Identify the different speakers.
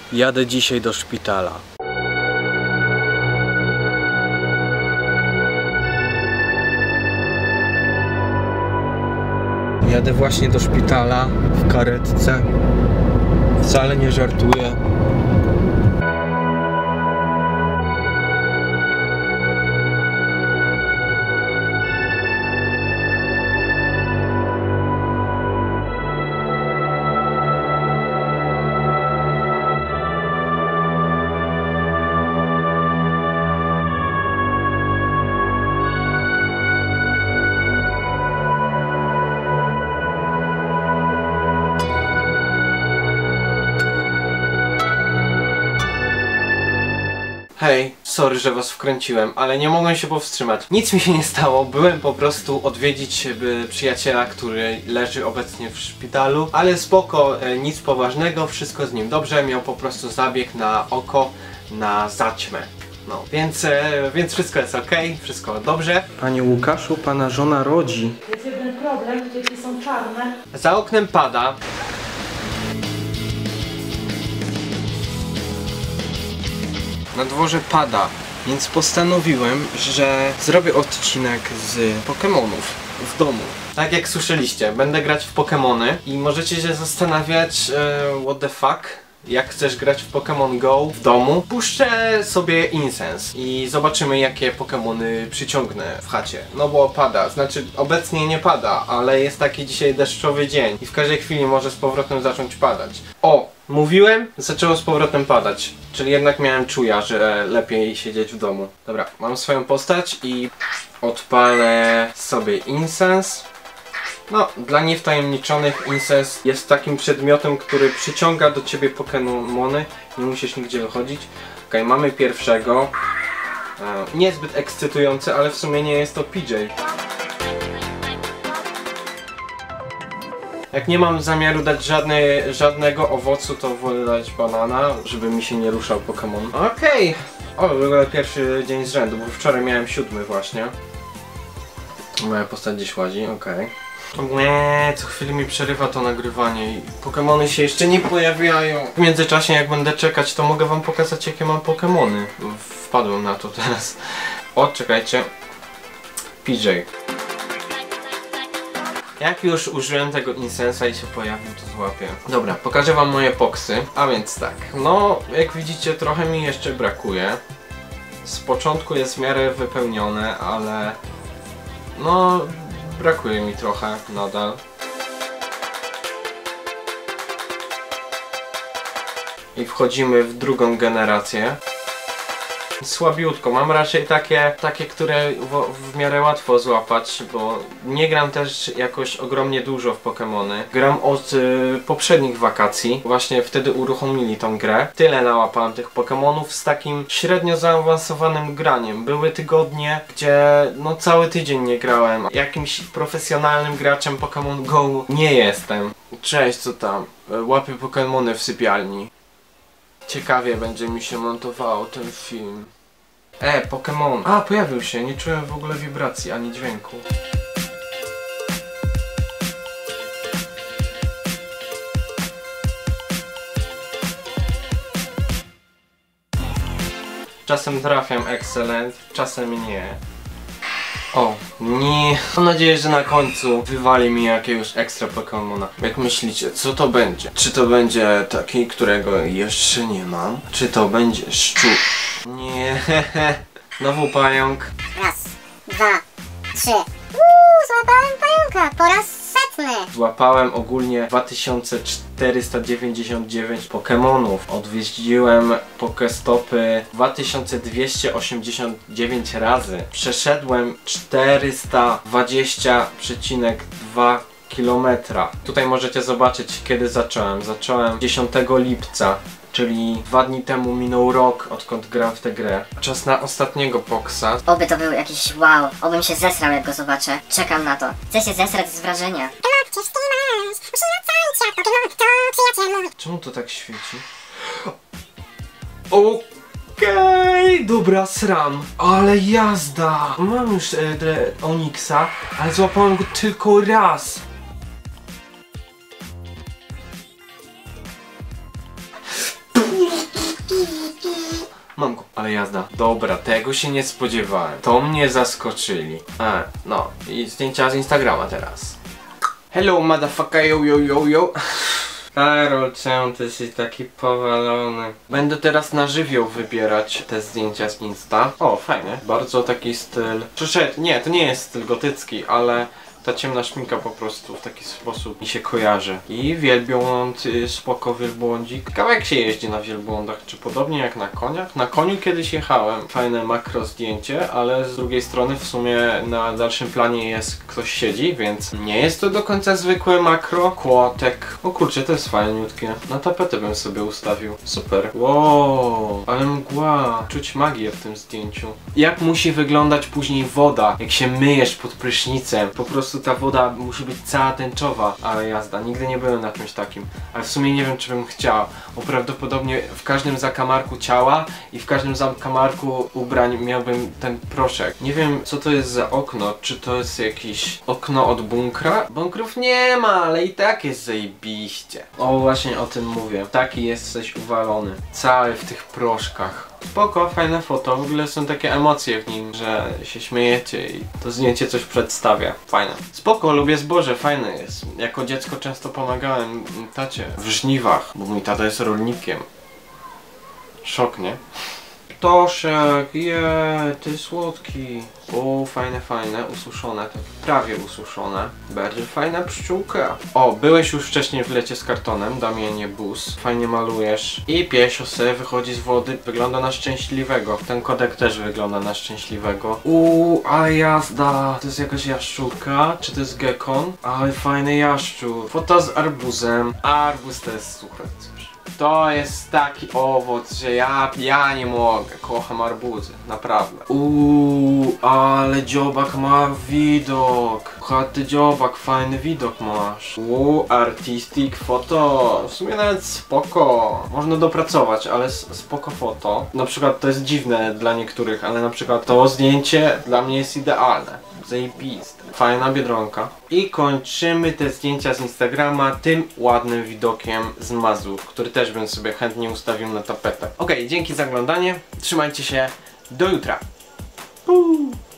Speaker 1: Jadę dzisiaj do szpitala. Jadę właśnie do szpitala w karetce. Wcale nie żartuję. Hej, sorry, że was wkręciłem, ale nie mogłem się powstrzymać. Nic mi się nie stało, byłem po prostu odwiedzić przyjaciela, który leży obecnie w szpitalu, ale spoko, nic poważnego, wszystko z nim dobrze, miał po prostu zabieg na oko, na zaćmę. No, więc wszystko jest ok, wszystko dobrze. Panie Łukaszu, pana żona rodzi.
Speaker 2: Jest jeden problem, dzieci są czarne.
Speaker 1: Za oknem pada. Na dworze pada, więc postanowiłem, że zrobię odcinek z Pokemonów w domu. Tak jak słyszeliście, będę grać w Pokemony i możecie się zastanawiać, what the fuck, jak chcesz grać w Pokemon Go w domu. Puszczę sobie Incense i zobaczymy, jakie Pokemony przyciągnę w chacie. No bo pada, znaczy obecnie nie pada, ale jest taki dzisiaj deszczowy dzień i w każdej chwili może z powrotem zacząć padać. O! Mówiłem, zaczęło z powrotem padać, czyli jednak miałem czuja, że lepiej siedzieć w domu. Dobra, mam swoją postać i odpalę sobie Incense. No, dla niewtajemniczonych Incense jest takim przedmiotem, który przyciąga do ciebie Pokemony. Nie musisz nigdzie wychodzić. Okej, mamy pierwszego. Niezbyt ekscytujący, ale w sumie nie jest to PJ. Jak nie mam zamiaru dać żadnego owocu, to wolę dać banana, żeby mi się nie ruszał Pokémon. Okej. O, w ogóle pierwszy dzień z rzędu, bo wczoraj miałem 7 właśnie. Moja postać gdzieś łazi, okej. Nie, co chwilę mi przerywa to nagrywanie i Pokémony się jeszcze nie pojawiają. W międzyczasie, jak będę czekać, to mogę wam pokazać, jakie mam Pokémony. Wpadłem na to teraz. O, czekajcie. PJ. Jak już użyłem tego Incensa i się pojawił, to złapię. Dobra, pokażę wam moje poksy. A więc tak, no jak widzicie, trochę mi jeszcze brakuje. Z początku jest w miarę wypełnione, ale no brakuje mi trochę nadal. I wchodzimy w drugą generację. Słabiutko, mam raczej takie, które w miarę łatwo złapać, bo nie gram też jakoś ogromnie dużo w Pokemony. Gram od poprzednich wakacji, właśnie wtedy uruchomili tą grę. Tyle nałapałem tych Pokemonów z takim średnio zaawansowanym graniem. Były tygodnie, gdzie no cały tydzień nie grałem. Jakimś profesjonalnym graczem Pokemon Go nie jestem. Cześć, co tam? Łapię Pokemony w sypialni. Ciekawie będzie mi się montowało ten film. Pokémon. A, pojawił się. Nie czułem w ogóle wibracji ani dźwięku. Czasem trafiam excellent, czasem nie. O, nie. Mam nadzieję, że na końcu wywali mi jakiegoś ekstra Pokemona. Jak myślicie, co to będzie? Czy to będzie taki, którego jeszcze nie mam? Czy to będzie szczur? Nie. Znowu pająk.
Speaker 3: Raz, dwa, trzy. Złapałem pająka po raz setny.
Speaker 1: Złapałem ogólnie 2499 Pokemonów. Odwiedziłem Pokestopy 2289 razy. Przeszedłem 420,2 km. Tutaj możecie zobaczyć, kiedy zacząłem. Zacząłem 10 lipca. Czyli 2 dni temu minął rok, odkąd gram w tę grę. Czas na ostatniego Poksa.
Speaker 3: Oby to był jakiś wow. Obym się zesrał, jak go zobaczę. Czekam na to. Chcę się zesrać z wrażenia.
Speaker 1: Czemu to tak świeci? Okej, dobra, sram. Ale jazda. Mam już Onyxa, ale złapałem go tylko raz. Mamku, ale jazda. Dobra, tego się nie spodziewałem. To mnie zaskoczyli. No i zdjęcia z Instagrama teraz. Hello motherfucker, yo yo yo yo. Karol, czemu ty jesteś taki powalony? Będę teraz na żywioł wybierać te zdjęcia z Insta. O, fajnie. Bardzo taki styl... Nie, to nie jest styl gotycki, ale ta ciemna szminka po prostu w taki sposób mi się kojarzy. I wielbłąd, spoko wielbłądzik. Ciekawe jak się jeździ na wielbłądach, czy podobnie jak na koniach? Na koniu kiedyś jechałem. Fajne makro zdjęcie, ale z drugiej strony w sumie na dalszym planie jest ktoś siedzi, więc nie jest to do końca zwykłe makro. Kłotek. O kurczę, to jest fajniutkie. Na tapetę bym sobie ustawił. Super. Wow, ale mgła. Czuć magię w tym zdjęciu. Jak musi wyglądać później woda, jak się myjesz pod prysznicem. Po prostu ta woda musi być cała tęczowa, ale jazda, nigdy nie byłem na czymś takim, ale w sumie nie wiem czy bym chciał, bo prawdopodobnie w każdym zakamarku ciała i w każdym zakamarku ubrań miałbym ten proszek. Nie wiem co to jest za okno, czy to jest jakieś okno od bunkra? Bunkrów nie ma, ale i tak jest zajebiście. O właśnie o tym mówię, taki jesteś uwalony, cały w tych proszkach. Spoko, fajne foto, w ogóle są takie emocje w nim, że się śmiejecie i to zdjęcie coś przedstawia. Fajne. Spoko, lubię zboże, fajne jest. Jako dziecko często pomagałem tacie w żniwach, bo mój tata jest rolnikiem. Szok, nie? Toszek, ty słodki. O, fajne, ususzone, tak prawie ususzone. Bardzo fajna pszczółka. O, byłeś już wcześniej w lecie z kartonem, Damianie Bus. Fajnie malujesz. I piesio se wychodzi z wody, wygląda na szczęśliwego. Ten kodek też wygląda na szczęśliwego. Ale jazda. To jest jakaś jaszczurka? Czy to jest gekon? Ale fajny jaszczur. Foto z arbuzem. Arbuz to jest super coś. To jest taki owoc, że ja nie mogę. Kocham arbuzy, naprawdę. Ale dziobak ma widok. Ty dziobak, fajny widok masz. Artistic foto. W sumie nawet spoko. Można dopracować, ale spoko foto. Na przykład to jest dziwne dla niektórych, ale na przykład to zdjęcie dla mnie jest idealne. Zajebiste. Fajna biedronka. I kończymy te zdjęcia z Instagrama tym ładnym widokiem z Mazur, który też bym sobie chętnie ustawił na tapetę. Okej, dzięki za oglądanie. Trzymajcie się. Do jutra.